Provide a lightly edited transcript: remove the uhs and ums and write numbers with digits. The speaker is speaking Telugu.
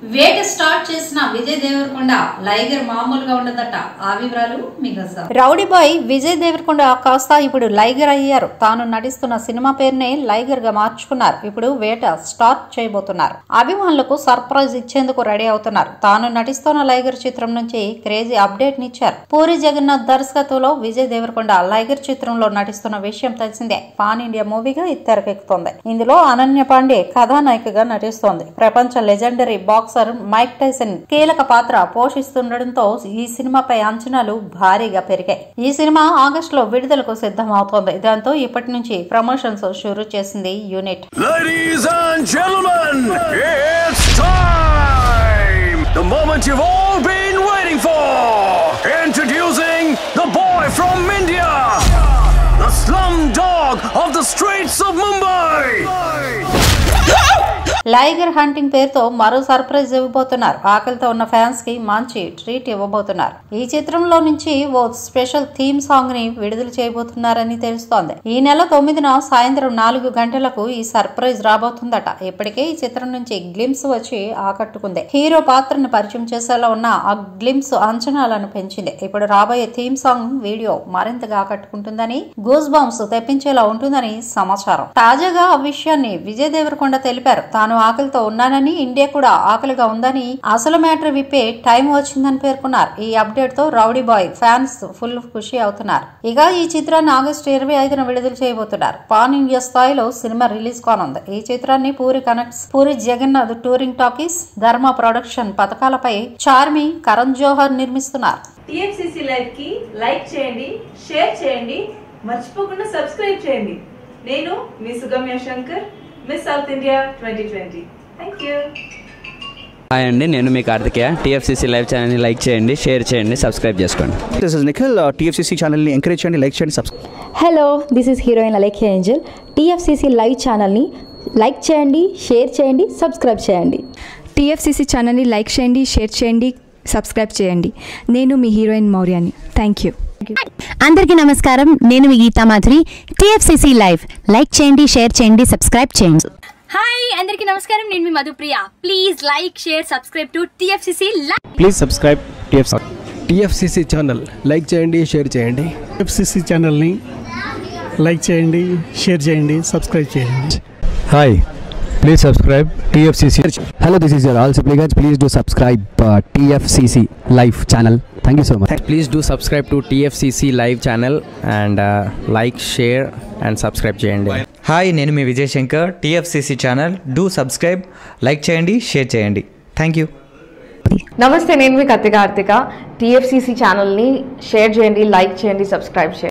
వేట స్టార్ట్ చేసిన విజయ్ దేవరకొండ లైగర్ మామూలుగా ఉండదట. ఆ వివరాలు మీకు రౌడీ బాయ్ విజయ్ దేవరకొండ కాస్త ఇప్పుడు లైగర్ అయ్యారు. తాను నటిస్తున్న సినిమా పేరునే లైగర్ గా మార్చుకున్నారు. ఇప్పుడు వేట స్టార్ట్ చేయబోతున్నారు. అభిమానులకు సర్ప్రైజ్ ఇచ్చేందుకు రెడీ అవుతున్నారు. తాను నటిస్తున్న లైగర్ చిత్రం నుంచి క్రేజీ అప్డేట్ నిచ్చారు. పూరి జగన్నాథ్ దర్శకత్వంలో విజయ్ దేవరకొండ లైగర్ చిత్రంలో నటిస్తున్న విషయం తెలిసిందే. పాన్ ఇండియా మూవీగా తెరకెక్కుతోంది. ఇందులో అనన్య పాండే కథానాయికగా నటిస్తోంది. ప్రపంచ లెజెండరీ బాక్సర్ మైక్ టైసన్ కీలక పాత్ర పోషిస్తుండటంతో ఈ సినిమాపై అంచనాలు భారీగా పెరిగాయి. ఈ సినిమా ఆగస్టులో విడుదలకు సిద్ధం అవుతోంది. దాంతో ఇప్పటి నుంచి ప్రమోషన్స్ షురూ చేసింది unit. Ladies and gentlemen, it's time! The moment you've all been waiting for! Introducing the boy from India! The slum dog of the streets of Mumbai! Liger hunting పేరుతో మరో సర్ప్రైజ్ ఇవ్వబోతున్నారు. ఆకలితో ఉన్న ఫ్యాన్స్ కి మంచి ట్రీట్ ఇవ్వబోతున్నారు. ఈ చిత్రంలో నుంచి ఓ స్పెషల్ థీమ్ సాంగ్ ని విడుదల చేయబోతున్నారని తెలుస్తోంది. ఈ నెల 9న సాయంత్రం 4 గంటలకు ఈ సర్ప్రైజ్ రాబోతుందట. ఇప్పటికే ఈ చిత్రం నుంచి గ్లిమ్స్ వచ్చి ఆకట్టుకుంది. హీరో పాత్రను పరిచయం చేసేలా ఉన్న ఆ గ్లిమ్స్ అంచనాలను పెంచింది. ఇప్పుడు రాబోయే థీమ్ సాంగ్ వీడియో మరింతగా ఆకట్టుకుంటుందని, గూస్ బంప్స్ తెప్పించేలా ఉంటుందని సమాచారం. తాజాగా ఆ విషయాన్ని విజయ్ దేవరకొండ తెలిపారు. తాను ఆకలితో ఉన్నానని, ఇండియా కూడా ఆకలిగా ఉందని, అసలు మ్యాటర్ విప్పే టైం వచ్చిందని పేర్కొన్నారు. ఈ అప్డేట్ తో రౌడీ బాయ్ ఫ్యాన్స్ ఫుల్ ఖుషి అవుతున్నారు. ఇక ఈ చిత్రాన్ని ఆగస్టు 25న విడుదల చేయబోతున్నారు. పాన్ ఇండియా స్థాయిలో సినిమా రిలీజ్ కానుంది. ఈ చిత్రాన్ని Puri connects, Puri Jagannath touring talkies, Dharma production పథకాలపై చార్మి, కరణ్ జోహర్ నిర్మిస్తున్నారు. TFCC లైవ్ కి లైక్ చేయండి, షేర్ చేయండి, మర్చిపోకుండా సబ్స్క్రైబ్ చేయండి. నేను మీ Sugamya Shankar, miss south India 2020. Thank you. Hi అండి, నేను మీ కార్తికేయ. TFCC లైవ్ ఛానల్ని లైక్ చేయండి, షేర్ చేయండి, సబ్స్క్రైబ్ చేసుకోండి. This is Nikhil. TFCC ఛానల్ని ఎంకరేజ్ చేయండి, లైక్ చేయండి, subscribe. Hello, this is heroine Alekhya angel. TFCC live ఛానల్ని లైక్ చేయండి, షేర్ చేయండి, సబ్స్క్రైబ్ చేయండి. TFCC ఛానల్ని లైక్ చేయండి, షేర్ చేయండి, సబ్స్క్రైబ్ చేయండి. నేను మీ హీరోయిన్ మౌర్యాని. Thank you. అందరికీ నమస్కారం, నేను మీ Geetha Madhuri. TFCC live like చేయండి, షేర్ చేయండి, సబ్స్క్రైబ్ చేయండి. హాయ్ అందరికీ నమస్కారం, నేను మీ Madhupriya. Please like, share, subscribe to TFCC live. Please subscribe TFCC channel like చేయండి, షేర్ చేయండి. TFCC ఛానల్ని లైక్ చేయండి, షేర్ చేయండి, సబ్స్క్రైబ్ చేయండి. Hi, please subscribe TFCC. Hello, this is your all supplicants. Please do subscribe TFCC live channel. Thank you so much. Please do subscribe to TFCC live channel and like, share and subscribe చేయండి. హాయ్, నేను మీ Vijay Shankar. TFCC channel do subscribe, like చేయండి, షేర్ చేయండి. Thank you. నమస్తే, నేను మీ కార్తిక. TFCC ఛానల్ని షేర్ చేయండి, లైక్ చేయండి, సబ్స్క్రైబ్ చేయండి.